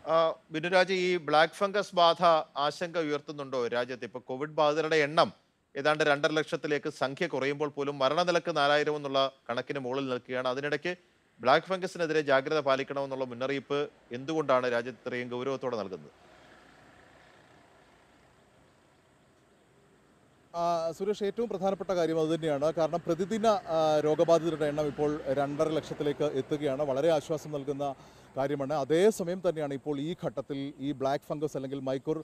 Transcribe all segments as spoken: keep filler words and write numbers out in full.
ആ, ബിനുരാജ്, ഈ black fungus ബാധ ആശങ്ക ഉയർത്തുന്നുണ്ടോ രാജ്യത്ത്? ഇപ്പൊ കോവിഡ് ബാധിതരുടെ എണ്ണം ഏതാണ്ട് രണ്ടര ലക്ഷത്തിലേക്ക് സംഖ്യ കുറയുമ്പോൾ പോലും മരണനിരക്ക് നാലായിരം എന്നുള്ള കണക്കിന് മുകളിൽ നിൽക്കുകയാണ്. അതിനിടയ്ക്ക് ബ്ലാക്ക് ഫംഗസിനെതിരെ ജാഗ്രത പാലിക്കണമെന്നുള്ള മുന്നറിയിപ്പ് എന്തുകൊണ്ടാണ് രാജ്യത്ത് ഇത്രയും ഗൗരവത്തോടെ നൽകുന്നത്? ആ, സുരേഷ്, ഏറ്റവും പ്രധാനപ്പെട്ട കാര്യം അതുതന്നെയാണ്. കാരണം പ്രതിദിന ആ, രോഗബാധിതരുടെ എണ്ണം ഇപ്പോൾ രണ്ടര ലക്ഷത്തിലേക്ക് എത്തുകയാണ്. വളരെ ആശ്വാസം നൽകുന്ന കാര്യമാണ്. അതേസമയം തന്നെയാണ് ഇപ്പോൾ ഈ ഘട്ടത്തിൽ ഈ ബ്ലാക്ക് ഫംഗസ് അല്ലെങ്കിൽ മൈക്രോർ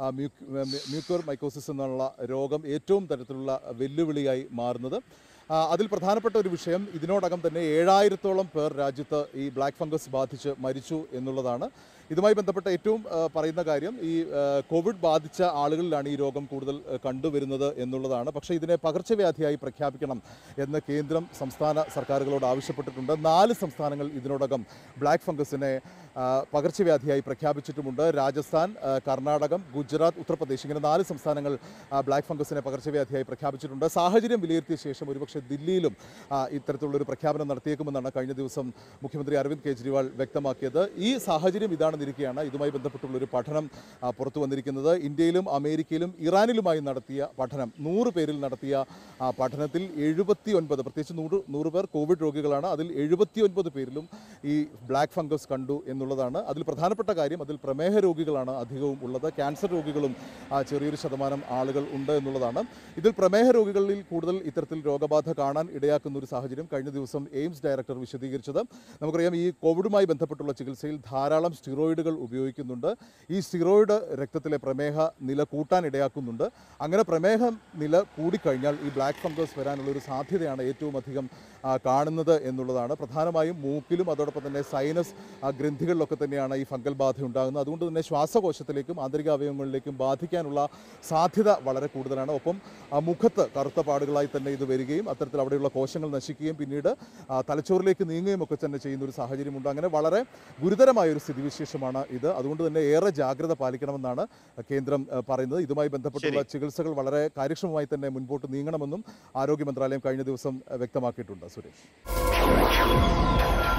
മ്യൂക്കോർ മൈക്കോസിസ് എന്നുള്ള രോഗം ഏറ്റവും തരത്തിലുള്ള വെല്ലുവിളിയായി മാറുന്നത്. ആ, അതിൽ പ്രധാനപ്പെട്ട ഒരു വിഷയം, ഇതിനോടകം തന്നെ ഏഴായിരത്തോളം പേർ രാജ്യത്ത് ഈ ബ്ലാക്ക് ഫംഗസ് ബാധിച്ച് മരിച്ചു എന്നുള്ളതാണ്. ഇതുമായി ബന്ധപ്പെട്ട ഏറ്റവും ആ, പറയുന്ന കാര്യം, ഈ ആ, കോവിഡ് ബാധിച്ച ആളുകളിലാണ് ഈ രോഗം കൂടുതൽ ആ, കണ്ടുവരുന്നത് എന്നുള്ളതാണ്. പക്ഷേ ഇതിനെ പകർച്ചവ്യാധിയായി പ്രഖ്യാപിക്കണം എന്ന് കേന്ദ്രം സംസ്ഥാന സർക്കാരുകളോട് ആവശ്യപ്പെട്ടിട്ടുണ്ട്. നാല് സംസ്ഥാനങ്ങൾ ഇതിനോടകം ബ്ലാക്ക് ഫംഗസിനെ ആ, പകർച്ചവ്യാധിയായി പ്രഖ്യാപിച്ചിട്ടുമുണ്ട്. രാജസ്ഥാൻ, ആ, കർണാടകം, ഗുജറാത്ത്, ഉത്തർപ്രദേശ്, ഇങ്ങനെ നാല് സംസ്ഥാനങ്ങൾ ആ, ബ്ലാക്ക് ഫംഗസിനെ പകർച്ചവ്യാധിയായി പ്രഖ്യാപിച്ചിട്ടുണ്ട്. സാഹചര്യം വിലയിരുത്തിയ ശേഷം ഒരുപക്ഷെ ദില്ലിയിലും ആ, ഇത്തരത്തിലുള്ളൊരു പ്രഖ്യാപനം നടത്തിയേക്കുമെന്നാണ് കഴിഞ്ഞ ദിവസം മുഖ്യമന്ത്രി അരവിന്ദ് കെജ്രിവാൾ വ്യക്തമാക്കിയത്. ഈ സാഹചര്യം ഇതാണെന്നിരിക്കെയാണ് ഇതുമായി ബന്ധപ്പെട്ടുള്ളൊരു പഠനം ആ, പുറത്തു വന്നിരിക്കുന്നത്. ഇന്ത്യയിലും അമേരിക്കയിലും ഇറാനിലുമായി നടത്തിയ പഠനം, നൂറ് പേരിൽ നടത്തിയ ആ, പഠനത്തിൽ എഴുപത്തി ഒൻപത് പ്രത്യേകിച്ച് നൂറ് നൂറ് പേർ കോവിഡ് രോഗികളാണ്. അതിൽ എഴുപത്തി ഒൻപത് പേരിലും ഈ ബ്ലാക്ക് ഫംഗസ് കണ്ടു എന്നുള്ളതാണ്. അതിൽ പ്രധാനപ്പെട്ട കാര്യം, അതിൽ പ്രമേഹ രോഗികളാണ് അധികവും ഉള്ളത്. ക്യാൻസർ രോഗികളും ആ, ചെറിയൊരു ശതമാനം ആളുകൾ ഉണ്ട് എന്നുള്ളതാണ്. ഇതിൽ പ്രമേഹ രോഗികളിൽ കൂടുതൽ ഇത്തരത്തിൽ രോഗബാധ കാണാൻ ഇടയാക്കുന്ന ഒരു സാഹചര്യം കഴിഞ്ഞ ദിവസം എയിംസ് ഡയറക്ടർ വിശദീകരിച്ചത്. നമുക്കറിയാം, ഈ കോവിഡുമായി ബന്ധപ്പെട്ടുള്ള ചികിത്സയിൽ ധാരാളം സ്റ്റിറോയിഡുകൾ ഉപയോഗിക്കുന്നുണ്ട്. ഈ സ്റ്റിറോയിഡ് രക്തത്തിലെ പ്രമേഹ നില കൂട്ടാൻ ഇടയാക്കുന്നുണ്ട്. അങ്ങനെ പ്രമേഹ നില കൂടിക്കഴിഞ്ഞാൽ ഈ ബ്ലാക്ക് ഫംഗസ് വരാനുള്ള ഒരു സാധ്യതയാണ് ഏറ്റവും അധികം ആ, കാണുന്നത് എന്നുള്ളതാണ്. പ്രധാനമായും മൂക്കിലും അതോടൊപ്പം തന്നെ സൈനസ് ആ, ഗ്രന്ഥികളിലൊക്കെ തന്നെയാണ് ഈ ഫംഗൽ ബാധ ഉണ്ടാകുന്നത്. അതുകൊണ്ട് തന്നെ ശ്വാസകോശത്തിലേക്കും ആന്തരിക അവയവങ്ങളിലേക്കും ബാധിക്കാനുള്ള സാധ്യത വളരെ കൂടുതലാണ്. ഒപ്പം ആ, മുഖത്ത് കറുത്ത പാടുകളായി തന്നെ ഇത് വരികയും അത്തരത്തിൽ അവിടെയുള്ള കോശങ്ങൾ നശിക്കുകയും പിന്നീട് ആ, തലച്ചോറിലേക്ക് നീങ്ങുകയും ഒക്കെ തന്നെ ചെയ്യുന്ന ഒരു സാഹചര്യമുണ്ട്. അങ്ങനെ വളരെ ഗുരുതരമായ ഒരു സ്ഥിതിവിശേഷമാണ് ഇത്. അതുകൊണ്ട് തന്നെ ഏറെ ജാഗ്രത പാലിക്കണമെന്നാണ് കേന്ദ്രം ആ, പറയുന്നത്. ഇതുമായി ബന്ധപ്പെട്ടുള്ള ചികിത്സകൾ വളരെ കാര്യക്ഷമമായി തന്നെ മുൻപോട്ട് നീങ്ങണമെന്നും ആരോഗ്യ മന്ത്രാലയം കഴിഞ്ഞ ദിവസം ആ, വ്യക്തമാക്കിയിട്ടുണ്ട്. സുരേഷ്.